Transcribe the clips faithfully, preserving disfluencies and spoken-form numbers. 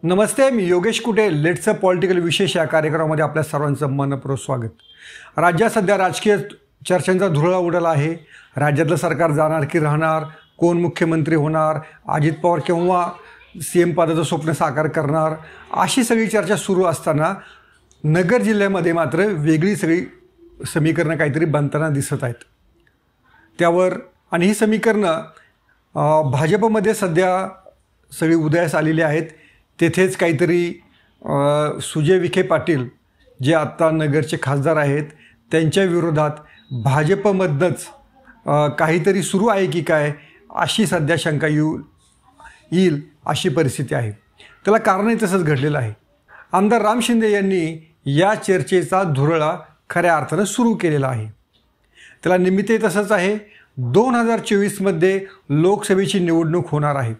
नमस्ते, मी Yogesh Kute. Let's a political विशेष या कार्यक्रमामध्ये आपल्या सर्वांचं मनपूर्वक स्वागत. राज्यात सध्या राजकीय चर्चांचा धुरळा उडाला आहे. राज्यातलं सरकार जाणार की राहणार, कोण मुख्यमंत्री होणार, अजित पवार केव्हा सी एम पदाचं स्वप्न साकार करणार, अशी सगळी चर्चा सुरू असताना नगर जिल्ह्यामध्ये मात्र वेगळी सगळी समीकरणं काहीतरी बनताना दिसत आहेत. त्यावर आणि ही समीकरणं भाजपमध्ये सध्या सगळी उदयास आलेली आहेत. तेथेच काहीतरी सुजय विखे पाटील जे आत्ता नगरचे खासदार आहेत त्यांच्या विरोधात भाजपमधनंच काहीतरी सुरू आहे की काय अशी सध्या शंका येऊ येईल अशी परिस्थिती आहे. त्याला कारणही तसंच घडलेलं आहे. आमदार राम शिंदे यांनी या चर्चेचा धुरळा खऱ्या अर्थानं सुरू केलेला आहे. त्याला निमित्तही तसंच आहे. दोन हजार चोवीसमध्ये लोकसभेची निवडणूक होणार आहे.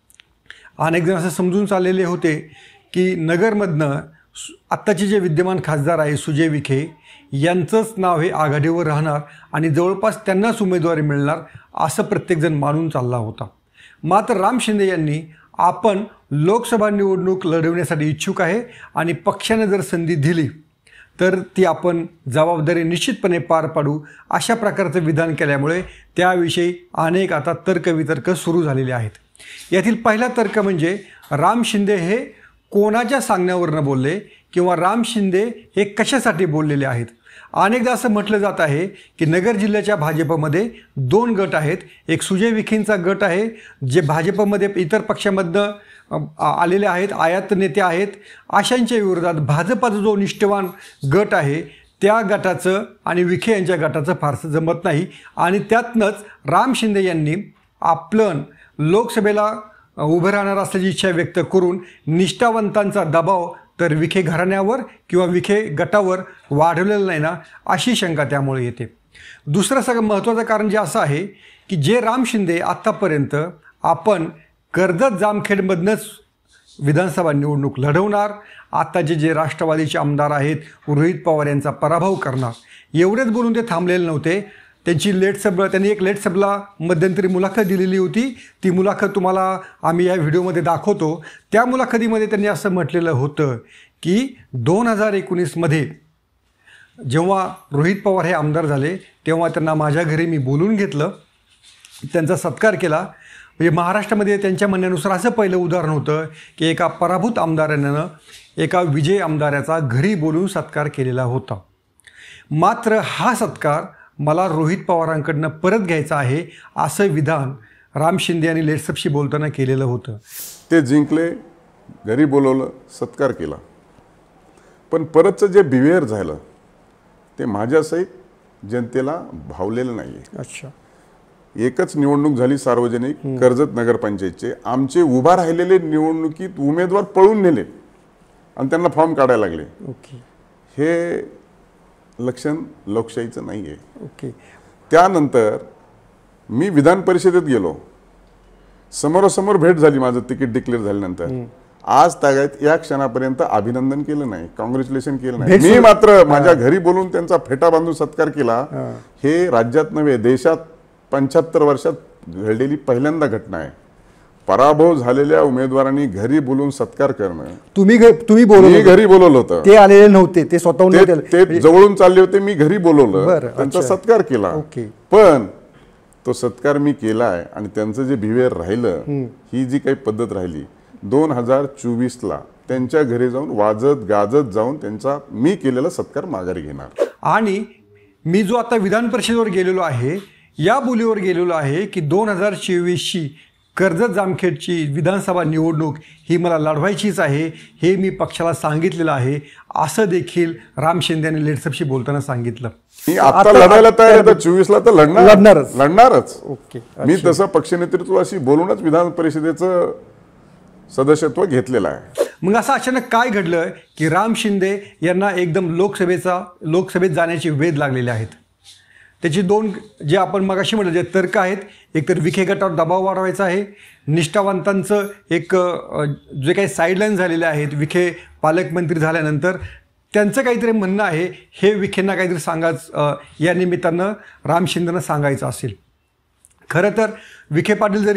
अनेक जण असं समजून चाललेले होते की नगरमधनं आत्ताचे जे विद्यमान खासदार आहे सुजय विखे यांचंच नाव हे आघाडीवर राहणार आणि जवळपास त्यांनाच उमेदवारी मिळणार असं प्रत्येकजण मानून चालला होता. मात्र राम शिंदे यांनी आपण लोकसभा निवडणूक लढवण्यासाठी इच्छुक आहे आणि पक्षाने जर संधी दिली तर ती आपण जबाबदारी निश्चितपणे पार पाडू अशा प्रकारचं विधान केल्यामुळे त्याविषयी अनेक आता तर्कवितर्क सुरू झालेले आहेत. यातील पहिला तर्क म्हणजे राम शिंदे हे कोणाच्या सांगण्यावरनं बोलले किंवा राम शिंदे हे कशासाठी बोललेले आहेत. अनेकदा असं म्हटलं जात आहे की नगर जिल्ह्याच्या भाजपमध्ये दोन गट आहेत. एक सुजय विखेंचा गट आहे जे भाजपमध्ये इतर पक्षामधनं आलेले आहेत, आयात नेते आहेत. अशांच्या विरोधात भाजपाचा जो निष्ठावान गट आहे त्या गटाचं आणि विखे यांच्या गटाचं फारसं जमत नाही आणि त्यातनंच राम शिंदे यांनी आपलं लोकसभेला उभं राहणार असल्याची इच्छा व्यक्त करून निष्ठावंतांचा दबाव तर विखे घराण्यावर किंवा विखे गटावर वाढवलेला नाही ना अशी शंका त्यामुळे येते. दुसरं सगळं महत्त्वाचं कारण जे असं आहे की जे राम शिंदे आत्तापर्यंत आपण कर्जत जामखेडमधनंच विधानसभा निवडणूक लढवणार, आत्ताचे जे राष्ट्रवादीचे आमदार आहेत रोहित पवार यांचा पराभव करणार एवढेच बोलून ते थांबलेले नव्हते. त्यांची लेट सब त्यांनी एक लेट सबला मध्यंतरी मुलाखत दिलेली होती. ती मुलाखत तुम्हाला आम्ही या व्हिडिओमध्ये दाखवतो. त्या मुलाखतीमध्ये त्यांनी असं म्हटलेलं होतं की दोन हजार एकोणीसमध्ये जेव्हा रोहित पवार हे आमदार झाले तेव्हा त्यांना माझ्या घरी मी बोलून घेतलं, त्यांचा सत्कार केला. म्हणजे महाराष्ट्रामध्ये त्यांच्या म्हणण्यानुसार असं पहिलं उदाहरण होतं की एका पराभूत आमदारानं एका विजयी आमदाराचा घरी बोलून सत्कार केलेला होता. मात्र हा सत्कार मला रोहित पवारांकडनं परत घ्यायचं आहे असं विधान राम शिंदे यांनी लेट्सअपशी बोलताना केलेलं होतं. ते जिंकले, घरी बोलवलं, सत्कार केला, पण परतचं जे बिहेवियर झालं ते माझ्यासहित जनतेला भावलेलं नाही आहे. अच्छा. एकच निवडणूक झाली सार्वजनिक कर्जत नगरपंचायतचे. आमचे उभा राहिलेले निवडणुकीत उमेदवार पळून नेले आणि त्यांना फॉर्म काढायला लागले. ओके. हे लक्षण लोकशाहीचं नाही आहे. ओके. त्यानंतर मी विधान परिषदेत गेलो, समोरासमोर भेट झाली, माझं तिकीट डिक्लेअर झाल्यानंतर. आज तागायत या क्षणापर्यंत अभिनंदन केलं नाही, कॉंग्रॅच्युलेशन केलं नाही. मी मात्र माझ्या घरी बोलून त्यांचा फेटा बांधून सत्कार केला. हे राज्यात नव्हे देशात पंच्याहत्तर वर्षात घडलेली पहिल्यांदा घटना आहे. पराभव झालेल्या उमेदवारांनी घरी बोलून सत्कार करणं. तुम्ही तुम्ही बोलवलं, घरी बोलवलं होतं, ते आलेले नव्हते, ते स्वतःहून ते जवळून चालले होते, मी घरी बोलवलं, त्यांचा सत्कार केला. पण तो सत्कार मी केलाय आणि त्यांचं जे बिहेवियर राहिलं, ही जी काही पद्धत राहिली, दोन हजार चोवीसला त्यांच्या घरी जाऊन वाजत गाजत जाऊन त्यांचा मी केलेला सत्कार माघारी घेणार. आणि मी जो आता विधान परिषदेवर गेलेलो आहे या बोलीवर गेलेलो आहे की दोन हजार चोवीसची कर्जत जामखेडची विधानसभा निवडणूक ही मला लढवायचीच आहे, हे मी पक्षाला सांगितलेलं आहे असं देखील राम शिंदे यांनी लेट्सअपशी बोलताना सांगितलं. मी आता लढायला तयार आहे, चोवीसला तर लढणार लढणारच लढणारच ओके. मी तसं पक्ष नेतृत्वाशी बोलूनच विधान परिषदेचं सदस्यत्व घेतलेलं आहे. मग असं अचानक काय घडलं की राम शिंदे यांना एकदम लोकसभेचा लोकसभेत जाण्याचे वेध लागलेले आहेत. त्याची दोन जे आपण मगाशी म्हटलं जे तर्क आहेत, एकतर विखे गटावर दबाव वाढवायचा आहे, निष्ठावंतांचं एक जे काही साईडलाईन झालेले आहेत विखे पालकमंत्री झाल्यानंतर त्यांचं काहीतरी म्हणणं आहे, हे विखेंना काहीतरी सांगायचं या निमित्तानं राम शिंदेंना सांगायचं असेल. खरं तर विखे पाटील जरी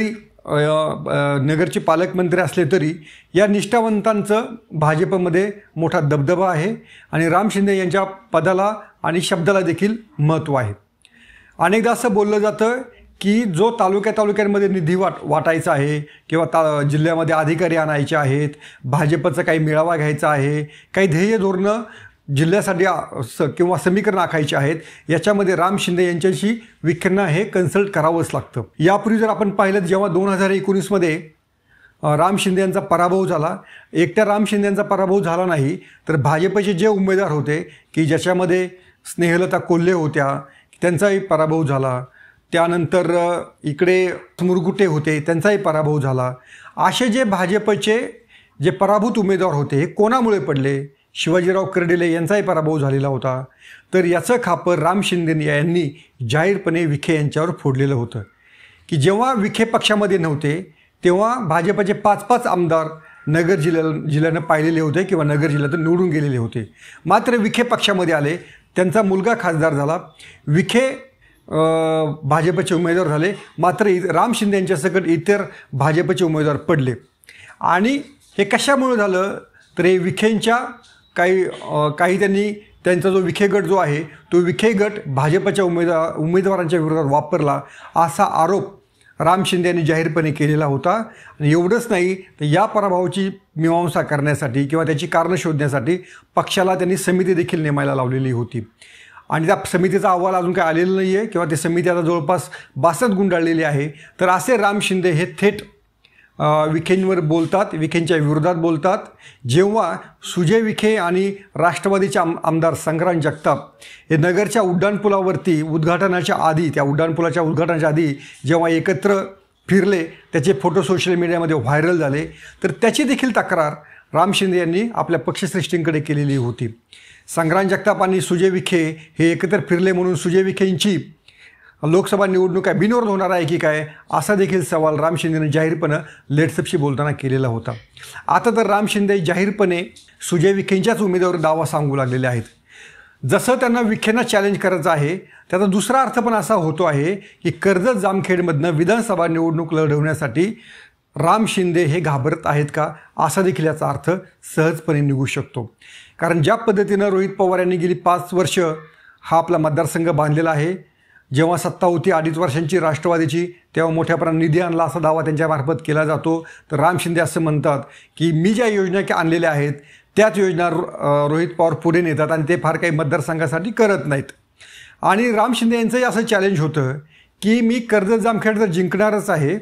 अ, अ, नगरचे पालकमंत्री असले तरी या निष्ठावंतांचं भाजपमध्ये मोठा दबदबा आहे आणि राम शिंदे यांच्या पदाला आणि शब्दाला देखील महत्त्व आहे. अनेकदा असं बोललं जातं की जो तालुक्या तालुक्यांमध्ये निधी वाट वाटायचा आहे किंवा ता जिल्ह्यामध्ये अधिकारी आणायचे आहेत, भाजपचा काही मेळावा घ्यायचा आहे, काही ध्येय धोरणं जिल्ह्यासाठी स किंवा समीकरण आखायचे आहेत, याच्यामध्ये राम शिंदे यांच्याशी विखेंना हे कन्सल्ट करावंच लागतं. यापूर्वी जर आपण पाहिलं जेव्हा दोन हजार एकोणीसमध्ये राम शिंदे यांचा पराभव झाला, एकट्या राम शिंदे यांचा पराभव झाला नाही तर भाजपचे जे उमेदवार होते की ज्याच्यामध्ये स्नेहलता कोल्हे होत्या त्यांचाही पराभव झाला, त्यानंतर इकडे मुरगुटे होते त्यांचाही पराभव झाला. असे जे भाजपचे जे पराभूत उमेदवार होते हे कोणामुळे पडले? शिवाजीराव कर्डिले यांचाही पराभव झालेला होता. तर याचं खापर राम शिंदे यांनी जाहीरपणे विखे यांच्यावर फोडलेलं होतं की जेव्हा विखे पक्षामध्ये नव्हते तेव्हा भाजपचे पाच पाच आमदार नगर जिल्ह्या जिल्ह्यानं पाहिलेले होते किंवा नगर जिल्ह्यातून निवडून गेलेले होते. मात्र विखे पक्षामध्ये आले, त्यांचा मुलगा खासदार झाला, विखे भाजपचे उमेदवार झाले, मात्र राम शिंदे यांच्यासकट इतर भाजपचे उमेदवार पडले. आणि हे कशामुळे झालं तर हे विखेंच्या काही काही त्यांनी त्यांचा जो विखे गट जो आहे तो विखे गट भाजपच्या उमेदवार उमेदवारांच्या विरोधात वापरला असा आरोप राम शिंदे यांनी जाहीरपणे केलेला होता. आणि एवढंच नाही तर या पराभवाची मीमांसा करण्यासाठी किंवा त्याची कारणं शोधण्यासाठी पक्षाला त्यांनी समिती देखील नेमायला लावलेली होती. आणि त्या समितीचा अहवाल अजून काही आलेला नाही आहे किंवा ती समिती आता जवळपास बासष्ट गुंडाळलेली आहे. तर असे राम शिंदे हे थेट विखेंवर बोलतात, विखेंच्या विरोधात बोलतात. जेव्हा सुजय विखे आणि राष्ट्रवादीचे आम आमदार संग्राम जगताप हे नगरच्या उड्डाणपुलावरती उद्घाटनाच्या आधी त्या उड्डाणपुलाच्या उद्घाटनाच्या आधी जेव्हा एकत्र फिरले, त्याचे फोटो सोशल मीडियामध्ये व्हायरल झाले, तर त्याची देखील तक्रार राम शिंदे यांनी आपल्या पक्षश्रेष्ठींकडे केलेली होती. संग्राम जगताप आणि सुजय विखे हे एकत्र फिरले म्हणून सुजय विखेंची लोकसभा निवडणूक काय बिनविरोध होणार आहे की काय असा देखील सवाल राम शिंदेने जाहीरपणे लेट्सअपशी बोलताना केलेला होता. आता तर राम शिंदे जाहीरपणे सुजय विखेंच्याच उमेदवार दावा सांगू लागलेले आहेत. जसं त्यांना विखेंना चॅलेंज करायचं आहे त्याचा दुसरा अर्थ पण असा होतो आहे की कर्जत जामखेडमधनं विधानसभा निवडणूक लढवण्यासाठी राम शिंदे हे घाबरत आहेत का असा देखील याचा अर्थ सहजपणे निघू शकतो. कारण ज्या पद्धतीनं रोहित पवार यांनी गेली पाच वर्ष हा आपला मतदारसंघ बांधलेला आहे, जेव्हा सत्ता होती अडीच वर्षांची राष्ट्रवादीची तेव्हा मोठ्या प्रमाणात निधी आणला असा दावा त्यांच्यामार्फत केला जातो. तर राम शिंदे असं म्हणतात की मी ज्या योजना आणलेल्या आहेत त्याच योजना रोहित पवार पुढे नेतात आणि ते फार काही मतदारसंघासाठी करत नाहीत. आणि राम शिंदे यांचंही असं चॅलेंज होतं की मी कर्जत जामखेड तर जिंकणारच आहे,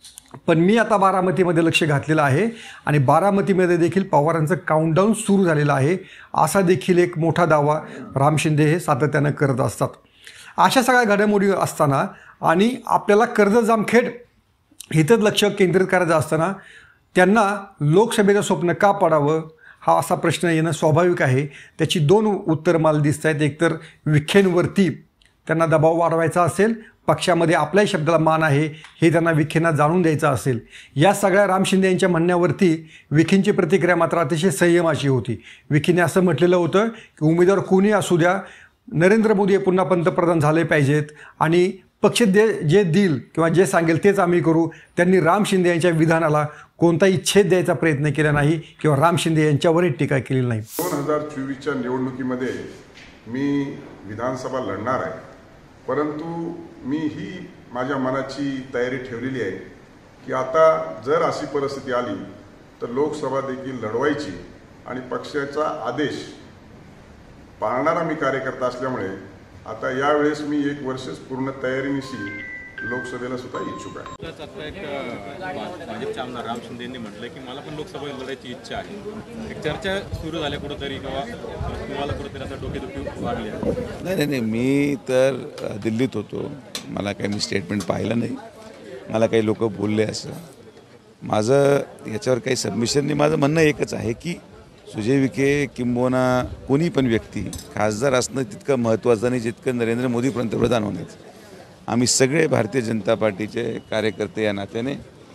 पण मी आता बारामतीमध्ये लक्ष घातलेलं आहे आणि बारामतीमध्ये देखील पवारांचं काउंटडाऊन सुरू झालेलं आहे असा देखील एक मोठा दावा राम शिंदे हे सातत्यानं करत असतात. अशा सगळ्या घडामोडी असताना आणि आपल्याला कर्जत जामखेड इथंच लक्ष केंद्रित करायचं असताना त्यांना लोकसभेचं स्वप्न का पडावं हा असा प्रश्न येणं स्वाभाविक आहे. त्याची दोन उत्तरं मला दिसत आहेत. एकतर विखेंवरती त्यांना दबाव वाढवायचा असेल, पक्षामध्ये आपल्याही शब्दाला मान आहे हे त्यांना विखेंना जाणून द्यायचं असेल. या सगळ्या राम शिंदे यांच्या म्हणण्यावरती विखेंची प्रतिक्रिया मात्र अतिशय संयमाची होती. विखेने असं म्हटलेलं होतं की उमेदवार कोणी असू द्या, नरेंद्र मोदी हे पुन्हा पंतप्रधान झाले पाहिजेत आणि पक्ष दे जे देईल किंवा जे सांगेल तेच आम्ही करू. त्यांनी राम शिंदे यांच्या विधानाला कोणताही छेद द्यायचा प्रयत्न केला नाही किंवा राम शिंदे यांच्यावरही टीका केलेली नाही. दोन हजार चोवीसच्या निवडणुकीमध्ये मी विधानसभा लढणार आहे, परंतु मी ही माझ्या मनाची तयारी ठेवलेली आहे की आता जर अशी परिस्थिती आली तर लोकसभा देखील लढवायची आणि पक्षाचा आदेश पाळणारा मी कार्यकर्ता असल्यामुळे आता यावेळेस मी एक वर्षच पूर्ण तयारीनिशी लोकसभेला सुद्धा इच्छुक आहे. आता एक भाजपचे आमदार राम शिंदे यांनी म्हटलं की मला पण लोकसभा लढायची इच्छा आहे. एक चर्चा सुरू झाल्या कुठंतरी किंवा तुम्हाला कुठंतरी आता डोकेदुखी वाढली आहे? नाही नाही नाही मी तर दिल्लीत होतो, मला काही मी स्टेटमेंट पाहिलं नाही, मला काही लोक बोलले असं. माझं याच्यावर काही सबमिशन नाही. माझं म्हणणं एकच आहे की सुजय विखे किंबहुना कोणी पण व्यक्ती खासदार असणं तितकं महत्त्वाचं नाही जितकं नरेंद्र मोदी पंतप्रधान होण्याचं. आम्ही सगळे भारतीय जनता पार्टीचे कार्यकर्ते या नात्याने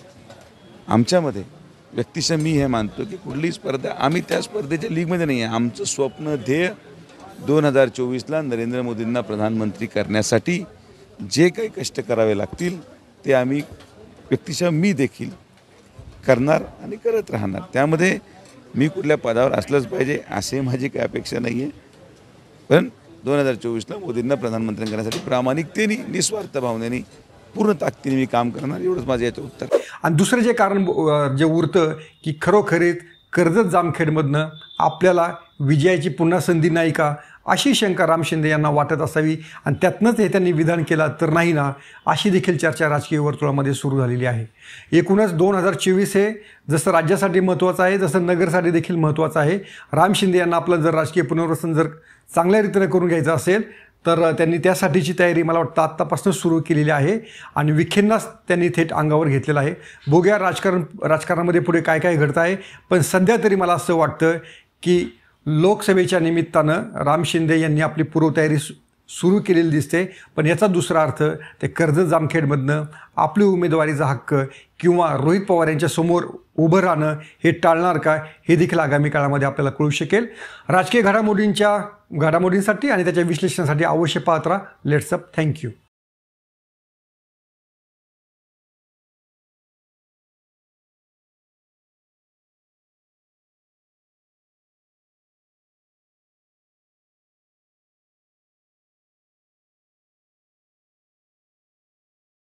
आमच्यामध्ये व्यक्तिशः मी हे मानतो की कुठलीही स्पर्धा आम्ही त्या स्पर्धेच्या लीगमध्ये नाही आहे. आमचं स्वप्न ध्येय दोन हजार चोवीसला नरेंद्र मोदींना प्रधानमंत्री करण्यासाठी जे काही कष्ट करावे लागतील ते आम्ही व्यक्तिशः मी देखील करणार आणि करत राहणार. त्यामध्ये मी कुठल्या पदावर असलंच पाहिजे असे माझी काही अपेक्षा नाही आहे. पण दोन हजार चोवीसला मोदींना प्रधानमंत्री करण्यासाठी प्रामाणिकतेने निस्वार्थ भावनेने पूर्ण ताकदीने मी काम करणार, एवढंच माझं याचं उत्तर. आणि दुसरं जे कारण अ, जे उरतं की खरोखरीत कर्जत जामखेडमधनं आपल्याला विजयाची पुन्हा संधी नाही का, अशी शंका राम शिंदे यांना वाटत असावी आणि त्यातनंच हे त्यांनी विधान केला तर नाही ना, अशी देखील चर्चा राजकीय वर्तुळामध्ये सुरू झालेली आहे. एकूणच दोन हजार चोवीस हे जसं राज्यासाठी महत्त्वाचं आहे तसं नगरसाठी देखील महत्त्वाचं आहे. राम शिंदे यांना आपलं जर राजकीय पुनर्वसन जर चांगल्या रीतीने करून घ्यायचं असेल तर त्यांनी त्यासाठीची तयारी मला वाटतं आत्तापासूनच सुरू केलेली आहे आणि विखेंनाच त्यांनी थेट अंगावर घेतलेलं आहे. बघूया राजकारण राजकारणामध्ये पुढे काय काय घडतं आहे. पण सध्या तरी मला असं वाटतं की लोकसभेच्या निमित्तानं राम शिंदे यांनी आपली पूर्वतयारी सु सुरू केलेली दिसते. पण याचा दुसरा अर्थ ते कर्जत जामखेडमधनं आपली उमेदवारीचा हक्क किंवा रोहित पवार यांच्या समोर उभं राहणं हे टाळणार का, हे देखील आगामी काळामध्ये आपल्याला कळू शकेल. राजकीय घडामोडींच्या घडामोडींसाठी आणि त्याच्या विश्लेषणासाठी अवश्य पाहत राहा लेट्स अप. थँक्यू.